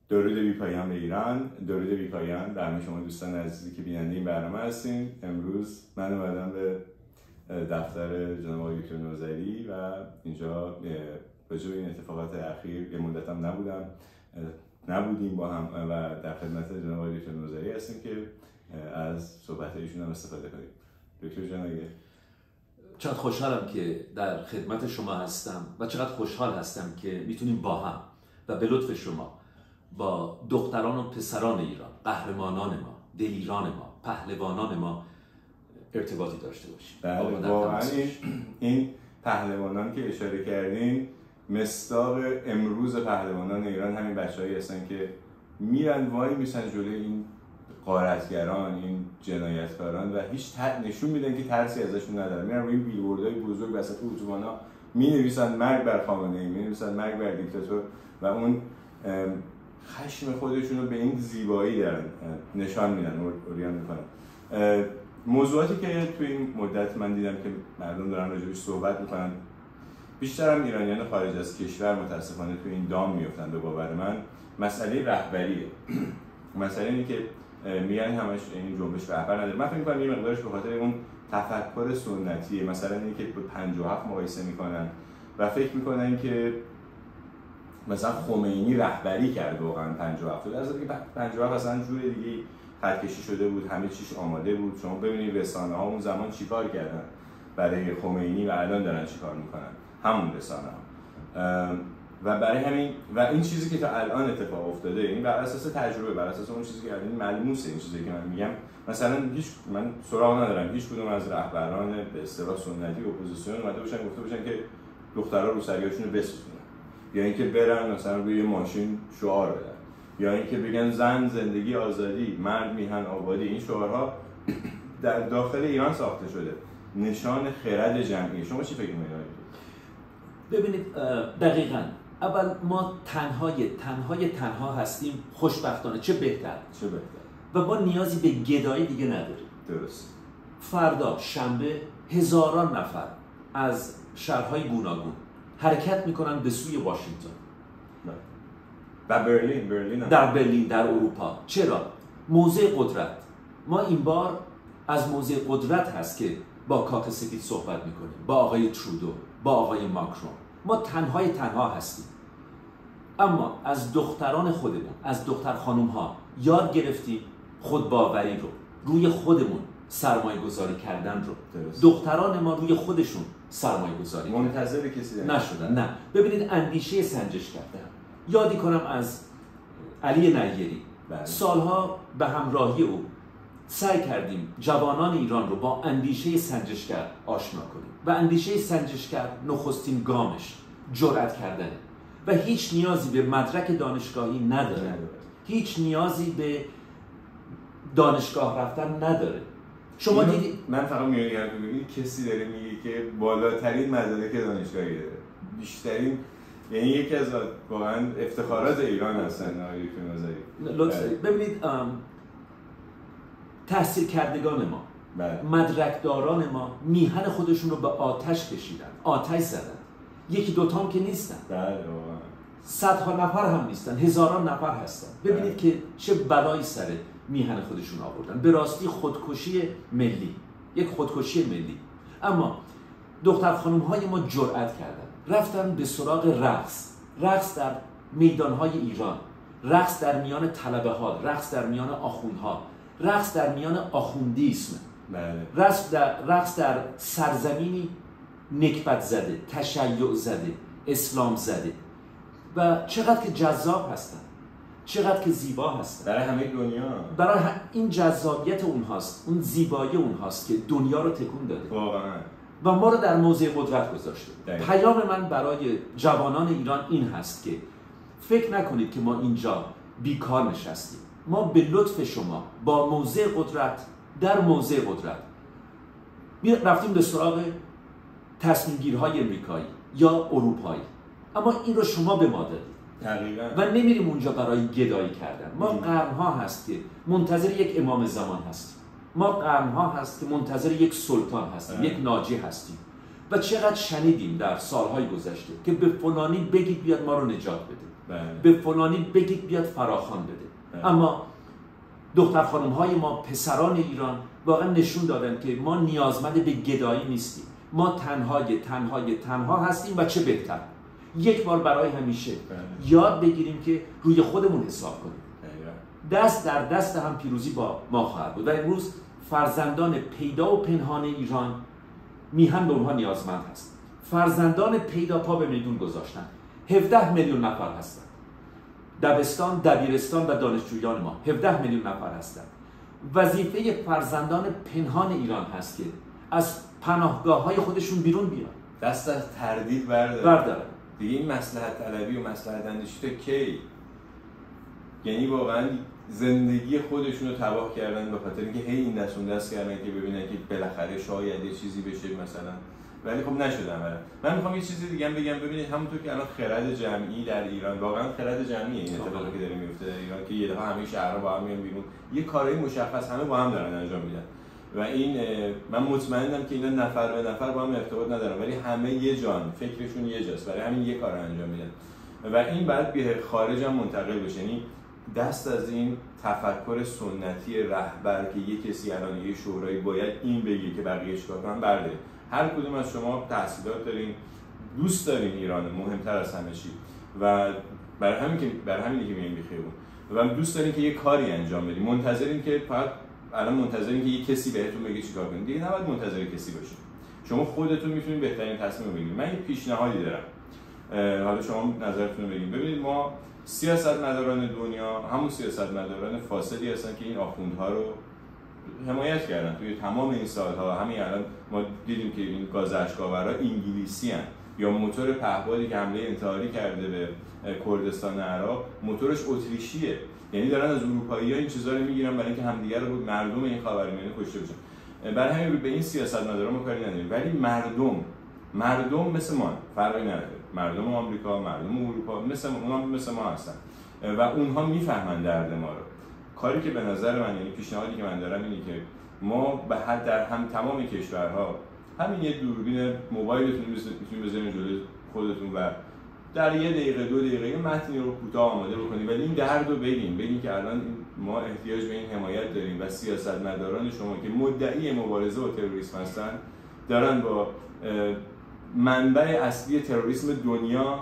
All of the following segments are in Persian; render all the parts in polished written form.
درود بی پایان به ایران، درود بی پایان به همه شما دوستان عزیزی که بیننده این برنامه هستین. امروز من اومدم به دفتر جناب آقای دکتر نوذری و اینجا راجع به این اتفاقات اخیر یه مدت هم نبودیم با هم و در خدمت جناب آقای دکتر نوذری هستیم که از صحبت ایشون هم استفاده کنیم. دکتر جان چقدر خوشحالم که در خدمت شما هستم و چقدر خوشحال هستم که میتونیم با هم و به لطف شما با دختران و پسران ایران، قهرمانان ما، دلیران ما، پهلوانان ما ارتباطی داشته باشیم. بله، واقعا این پهلوانان که اشاره کردین مصداق امروز پهلوانان ایران همین بچه‌هایی هستن که میرن وای میسن جلوی این غارتگران، این جنایتکاران و هیچ نشون میدن که ترسی ازشون ندارن. میرن روی این بیلبوردهای بزرگ وسط اتوبانا مینویسن مرگ بر خامنه‌ای، مینویسن مرگ بر دیکتاتور و اون خشم خودشون رو به این زیبایی دارن نشان میدن، اوریان میکنن. موضوعاتی که توی این مدت من دیدم که مردم دارن راجعش صحبت میکنن، بیشتر هم ایرانیان خارج از کشور متاسفانه توی این دام میفتن به باور من، مسئله رهبریه. مسئله اینه که میگن همش این جنبش رهبر نداره. من فکر می‌کنم یه مقدارش به خاطر اون تفکر سنتیه. مثلا اینه که با 57 مقایسه میکنن و فکر میکنن که مثلا خمینی رهبری کرد واقعا 57 در حالی که 57 اصلا جور دیگه خطکشی شده بود، همه چیش آماده بود. شما ببینید رسانه‌ها اون زمان چیکار کردن برای خمینی و الان دارن چیکار میکنن همون رسانه‌ها. و برای همین و این چیزی که تا الان اتفاق افتاده این بر اساس تجربه، بر اساس اون چیزی که الان ملموسه، این چیزی که من میگم مثلا من سراغ ندارم هیچ کدوم از رهبران به اصطلاح سنتی اپوزیسیون اومده باشن گفته باشن که دخترها روسریاشونو بسوزونن، یا اینکه برن مثلا روی ماشین شعار بدن، یا اینکه بگن زن زندگی آزادی، مرد میهن آبادی. این شعارها در داخل ایران ساخته شده، نشان خرد جمعی. شما چی فکر می‌کنید؟ ببینید دقیقاً اول ما تنها هستیم، خوشبختانه، چه بهتر و ما نیازی به گدایی دیگه نداریم. درست. فردا شنبه هزاران نفر از شهرهای گوناگون حرکت میکنن به سوی واشنگتن و برلین در برلین، در اروپا. چرا؟ موضع قدرت. ما این بار از موضع قدرت هست که با کاخ سفید صحبت میکنیم، با آقای ترودو، با آقای ماکرون. ما تنها هستیم، اما از دختران خودمون، از دختر خانوم ها یاد گرفتیم خودباوری رو، روی خودمون سرمایه گذاری کردن رو. درست. دختران ما روی خودشون سرمایه گذاری منتظر کسی نشدن. نه، ببینید اندیشه سنجش کردن. یادی کنم از علی نیری. سالها به همراهی او سعی کردیم جوانان ایران رو با اندیشه سنجشگر آشنا کنیم و اندیشه سنجشگر نخستین گامش جرأت کردنه و هیچ نیازی به مدرک دانشگاهی نداره، هیچ نیازی به دانشگاه رفتن نداره. شما دیدید من فقط میگم کسی داره میگه که بالاترین مدرک دانشگاهی داره، بیشترین، یعنی یکی از واقعا افتخارات ایران هستن آقای دکتر نوذری. ببینید تحصیل کردگان ما، مدرکداران ما میهن خودشون رو به آتش کشیدن، آتش زدن. یکی دوتا هم که نیستن، صدها نفر هم نیستن، هزاران نفر هستن. ببینید که چه بلایی سر میهن خودشون آوردن. به راستی خودکشی ملی، یک خودکشی ملی. اما دختر خانوم های ما جرأت کردن، رفتن به سراغ رقص در میدانهای ایران، رقص در میان طلبه ها، رقص در میان آخوندها، رقص در میان آخوندیسم، رقص در سرزمینی نکبت زده، تشیع زده، اسلام زده و چقدر که جذاب هستن، چقدر که زیبا هستن. برای همه دنیا، برای این جذابیت اونهاست، اون زیبایی اونهاست که دنیا رو تکون داده واقعا و ما رو در موضع قدرت گذاشته. پیام من برای جوانان ایران این هست که فکر نکنید که ما اینجا بیکار نشستیم. ما به لطف شما با موضع قدرت، در موضع قدرت رفتیم به سراغ تصمیم گیرهای امریکایی یا اروپایی، اما این رو شما به ما دادید و نمیریم اونجا برای گدایی کردن. ما قرنها هست که منتظر یک امام زمان هستیم، ما قرنها هست که منتظر یک سلطان هستیم، یک ناجی هستیم. و چقدر شنیدیم در سالهای گذشته که به فلانی بگید بیاد ما رو نجات بده، به فلانی بگید بیاد فراخوان بده. اما دختر خانم های ما، پسران ایران واقعا نشون دادن که ما نیازمند به گدایی نیستیم، ما تنها هستیم و چه بهتر یک بار برای همیشه یاد بگیریم که روی خودمون حساب کنیم. دست در دست هم پیروزی با ما خواهد بود و امروز فرزندان پیدا و پنهان ایران میهن به اونها نیازمند هست. فرزندان پیدا پا به میدون گذاشتن، 17 میلیون نفر هستند. دبستان، دبیرستان و دانشجویان ما 17 میلیون نفر هستند. وظیفه فرزندان پنهان ایران هست که از پناهگاه‌های خودشون بیرون بیان، دست از تردید بردارن. دیگه این مصلحت طلبی و مصلحت اندیشی تا کی؟ یعنی واقعا زندگی خودشون رو تباه کردن به خاطر اینکه هی این دست اون دست کردن که ببینن که بالاخره شاید یه چیزی بشه مثلا، ولی خب نشدن. من میخوام یه چیزی دیگه هم بگم. ببینید همونطور که الان خرد جمعی در ایران، واقعا خرد جمعیه این اتفاقی که داره میفته در ایران که یه دفعه همه شهرها با هم میان بیرون، یه کارهای مشخص همه با هم دارن انجام میدن و این من مطمئنم که اینا نفر به نفر با هم ارتباط ندارن ولی همه یه جان، فکرشون یه جاست، برای همین یه کار انجام میدن و این بعد به خارج هم منتقل بشه. یعنی دست از این تفکر سنتی رهبر که یه کسی الان یه شورایی باید این بگه که بقیه چیکار کنن بردارید. هر کدوم از شما تحصیلات دارین، دوست دارین ایران مهمتر از همه چی و برای همین که میایم بیخیابون و دوست دارین که یه کاری انجام بدین. منتظرین که فقط الان منتظرین که یه کسی بهتون بگه چیکار کنید. دیگه نباید منتظر کسی باشین. شما خودتون میتونید بهترین تصمیم رو بگیرید. من یه پیشنهادی دارم. حالا شما نظرتون رو بگید. ببینید ما سیاستمداران دنیا همون سیاستمداران فاسدی هستن که این آخوندها رو حمایت کردن توی تمام این سالها. همین الان ما دیدیم که این گاز اشکاورا انگلیسی هستن یا موتور پهپادی که حمله انتحاری کرده به کردستان عراق موتورش اتریشیه. یعنی دارن از اروپایی‌ها این چیزا رو میگیرن برای اینکه همدیگه رو مردم این خاورمیانه کشته بشن. برای همین به این سیاستمداران ما کاری نداریم ولی مردم مثل ما فرقی نداره. مردم آمریکا، مردم اروپا مثل ما هستن و اونها میفهمن درد ما رو. کاری که به نظر من، یعنی پیشنهادی که من دارم اینه که ما به حد در تمام کشورها همین یه دوربین موبایلتون میتونید بزنید جلوی خودتون و در 1 دقیقه 2 دقیقه یه متنی رو کوتاه آماده بکنید ولی این درد رو بگین که الان ما احتیاج به این حمایت داریم و سیاستمداران شما که مدعی مبارزه با تروریسم هستن دارن با منبع اصلی تروریسم دنیا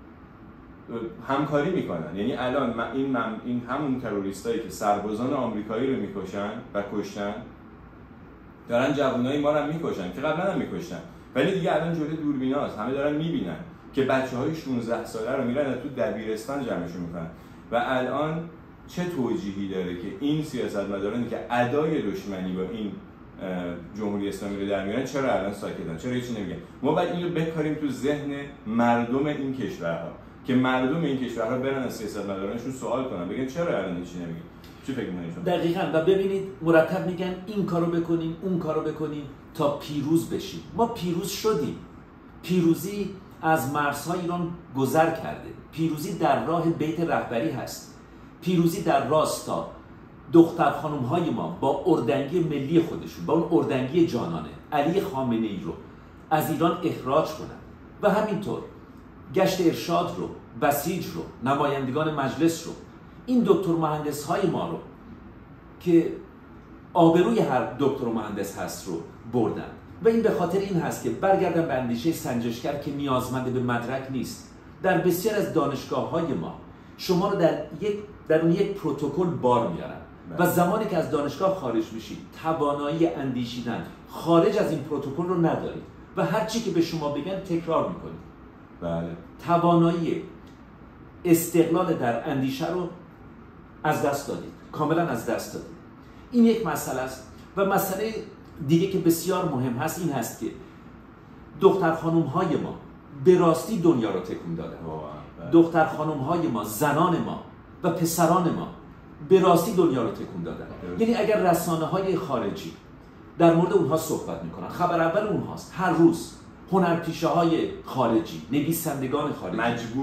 همکاری میکنن. یعنی الان این همون تروریستایی که سربازان آمریکایی رو میکشن و کشتن دارن جوانای ما رو میکشن که قبلا هم میکشتن ولی دیگه الان جلوی دوربیناست، همه دارن میبینن که بچه‌های 16 ساله رو میرن تو دبیرستان جمعشون میکنن و الان چه توجیهی داره که این سیاستمدارانی که ادای دشمنی با این جمهوری اسلامی رو در میارن چرا الان ساکتن؟ چرا هیچی نمیگن؟ ما باید اینو بکاریم تو ذهن مردم این کشورها که مردم این کشورها برن از سیاستمدارانشون سوال کنن بگن چرا الان هیچی نمیگن؟ چی فکر می‌کنید شما؟ دقیقاً. و ببینید مرتب میگن این کارو بکنیم اون کارو بکنیم تا پیروز بشیم. ما پیروز شدیم. پیروزی از مرزهای ایران گذر کرده. پیروزی در راه بیت رهبری هست. پیروزی در راستا دختر خانم های ما با اردنگی ملی خودشون، با اون اردنگی جانانه علی خامنه ای رو از ایران اخراج کنن و همینطور گشت ارشاد رو، بسیج رو، نمایندگان مجلس رو، این دکتر مهندس های ما رو که آبروی هر دکتر مهندس هست رو بردن و این به خاطر این هست که برگردن به اندیشه سنجشگر که نیازمند به مدرک نیست. در بسیار از دانشگاه های ما شما رو در اون یک پروتکل بار میارن و زمانی که از دانشگاه خارج میشید توانایی اندیشیدن خارج از این پروتکل رو ندارید و هر چی که به شما بگن تکرار میکنید. بله. توانایی استقلال در اندیشه رو از دست دادید، کاملا از دست دادید. این یک مسئله است و مسئله دیگه که بسیار مهم هست این هست که دختر خانم های ما به راستی دنیا رو تکون دادن. دختر خانم های ما، زنان ما و پسران ما به راستی دنیا رو تکون دادن. یعنی اگر رسانه های خارجی در مورد اونها صحبت میکنن، خبر اول اونهاست. هر روز هنرپیشه های خارجی، نویسندگان خارجی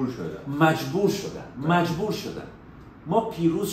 مجبور شدن. ما پیروز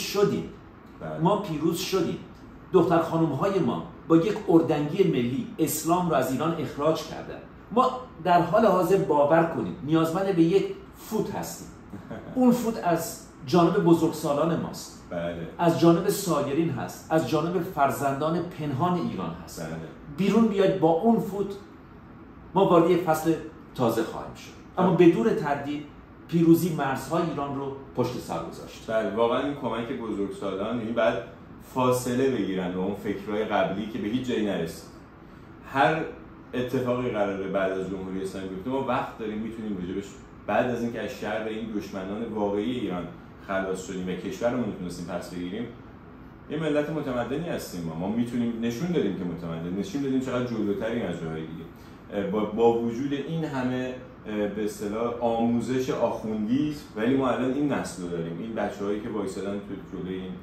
شدیم. دختر خانم های ما با یک اردنگی ملی اسلام رو از ایران اخراج کردن. ما در حال حاضر باور کنیم نیازمند به یک فوت هستیم. اون فوت از جانب بزرگسالان ماست، بله. از جانب سایرین هست، از جانب فرزندان پنهان ایران هست. بله. بیرون بیاید با اون فوت ما وارد یک فصل تازه خواهیم شد. اما بدون تردید پیروزی مرزهای ایران رو پشت سر گذاشت. بله، واقعا این کمک بزرگسالان، یعنی بعد فاصله بگیرن و اون فکرهای قبلی که به هیچ جایی نرسید. هر اتفاقی قراره بعد از جمهوری اسلامی بیفته ما وقت داریم میتونیم راجبش، بعد از اینکه از شر این دشمنان واقعی ایران خلاص شدیم و کشورمون تونستیم پس بگیریم، یه ملت متمدنی هستیم. ما میتونیم نشون دادیم که متمدن، نشون دادیم چقدر جلوتریم از جاهای دیگه. با وجود این همه به اصطلاح آموزش آخوندی، ولی ما الان این نسل رو داریم، این بچه‌هایی که وایسادن تو جلوی این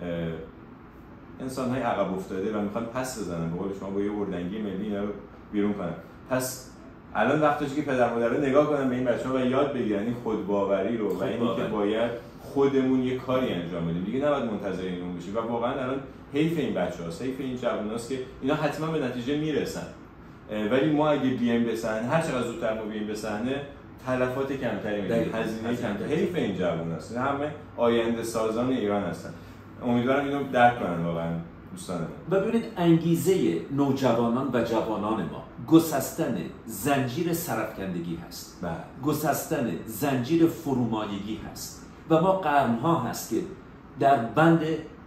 انسان‌های عقب افتاده و میخوان پس بزنن، به قول شما با یه اردنگی ملی اینا رو بیرون کنن. پس الان وقتشه که پدر مادرها نگاه کنن به این بچه‌ها و یاد بگیرن این خودباوری رو و اینی که باید خودمون یه کاری انجام بدیم، دیگه نباید منتظر اینون باشیم. و واقعا الان حیف این بچه‌هاست، حیف این جووناست که اینا حتما به نتیجه میرسن، ولی ما اگه بیایم به صحنه، هر چقدر زودتر ما بیایم به صحنه، تلفات کمتری می‌بینیم، هزینه کمتری. حیف این جووناست، همه آینده سازان ایران هستن. امیدوارم اینو درک کنن واقعا دوستان من. و ببینید انگیزه نوجوانان و جوانان ما گسستن زنجیر سرافکندگی هست، گسستن زنجیر فرومایگی هست و ما قرنها هست که در بند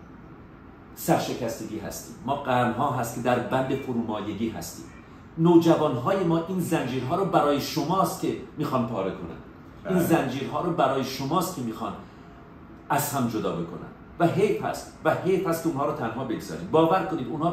سرشکستگی هستیم، ما قرنها هست که در بند فرومایگی هستیم. نوجوانهای ما این زنجیرها رو برای شماست که میخوان پاره کنن، این زنجیرها رو برای شماست که میخوان از هم جدا بکنن و حیف هست که اونها رو تنها بگذارید. باور کنید اونها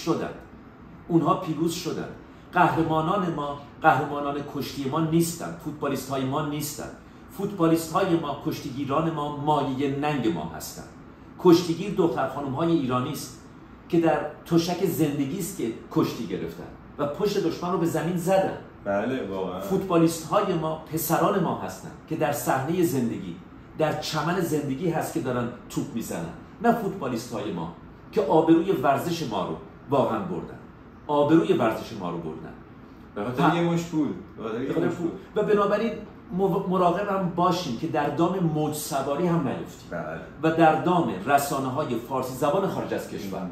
پیروز شدن. قهرمانان ما قهرمانان کشتی ما نیستن، فوتبالیست های ما نیستن. فوتبالیست های ما، کشتیگیران ما مایه ننگ ما هستن. کشتیگیر دختر خانم های ایرانی است که در تشک زندگی است که کشتی گرفتن و پشت دشمن رو به زمین زدن. بله واقعا. فوتبالیست های ما پسران ما هستن که در صحنه زندگی، در چمن زندگی هست که دارن توپ میزنن، نه فوتبالیست های ما که آبروی ورزش ما رو واقعا بردن، آبروی ورزش ما رو بردن به خاطر یه مشت پول. و بنابراین مراقب هم باشیم که در دام موج سواری هم نیفتیم و در دام رسانه‌های فارسی زبان خارج از کشور،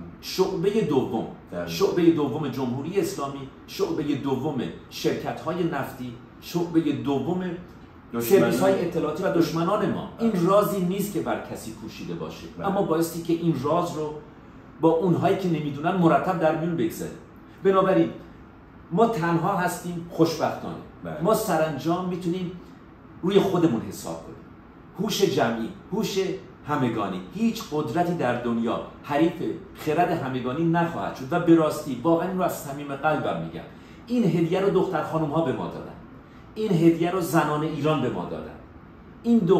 شعبه دوم جمهوری اسلامی، شعبه دوم شرکت‌های نفتی، شعبه دوم سرویس‌های اطلاعاتی و دشمنان ما. این رازی نیست که بر کسی پوشیده باشه، اما بایستی که این راز رو با اونهایی که نمیدونن مرتب در میون بگذاریم. بنابراین ما تنها هستیم خوشبختانه. ما سرانجام میتونیم روی خودمون حساب کنیم. هوش جمعی، هوش همگانی، هیچ قدرتی در دنیا حریف خرد همگانی نخواهد شد و به راستی واقعا این رو از صمیم قلبم میگم. این هدیه رو دختر خانم ها به ما دادن، این هدیه رو زنان ایران به ما دادن، این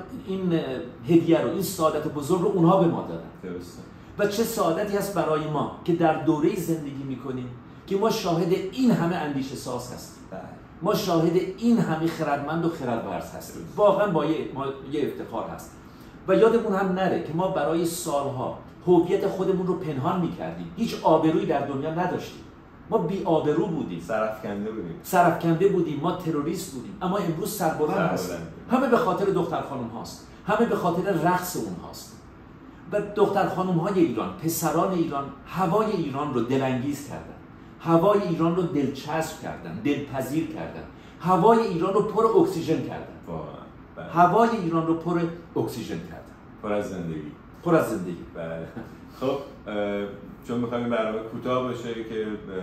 هدیه رو، این سعادت بزرگ رو اونها به ما دادن. و چه سعادتی هست برای ما که در دوره زندگی میکنیم که ما شاهد این همه اندیشه ساز هستیم، ما شاهد این همه خردمند و خردورز هستیم. واقعا با یه افتخار هست. و یادمون هم نره که ما برای سالها هویت خودمون رو پنهان میکردیم، هیچ آبرویی در دنیا نداشتیم، ما بی آبرو بودیم، سرافکنده بودیم، ما تروریست بودیم. اما امروز سربلند هستیم. همه به خاطر دختر خانم هاست، همه به خاطر رقص اون هاست. و دختر خانم های ایران، پسران ایران هوای ایران رو دلانگیز کردن، هوای ایران رو دلچسب کردن، دلپذیر کردن، هوای ایران رو پر اکسیژن کردن، هوای ایران رو پر اکسیژن کردن، پر از زندگی. بله. خب چون می‌خوایم برنامه کوتاه باشه که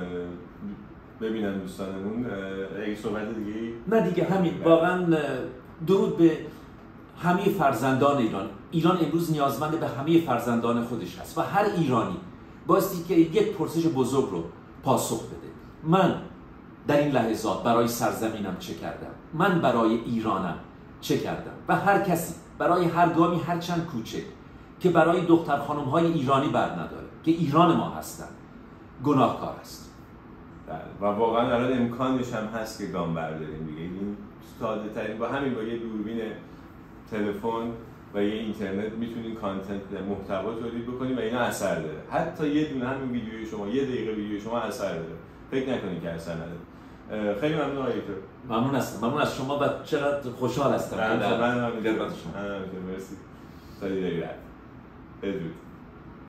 ببینن دوستانمون، اگه صحبت دیگه نه دیگه همین. واقعا درود به همه فرزندان ایران امروز نیازمند به همه فرزندان خودش هست و هر ایرانی بایستی که یک پرسش بزرگ رو پاسخ بده. من در این لحظات برای سرزمینم چه کردم؟ من برای ایرانم چه کردم؟ و هر کسی برای هر گامی هر چند کوچک که برای دختر خانم‌های ایرانی بر نداره که ایران ما هستن، گناهکار است. و واقعا الان امکانش هم هست که گام برداریم دیگه. این ساده ترین با یه دوربین تلفن و یه اینترنت میتونین کانتنت محتوا تولید بکنید و اینا اثر داره. حتی یه دونه همین ویدیوی شما، 1 دقیقه ویدیوی شما اثر داره. فکر نکنید که اثر نداره. خیلی ممنون آقای دکتر. ممنون هستم. ممنون از شما و چقدر خوشحال هستم من خدمت شما. مرسی. خیلی بدرود.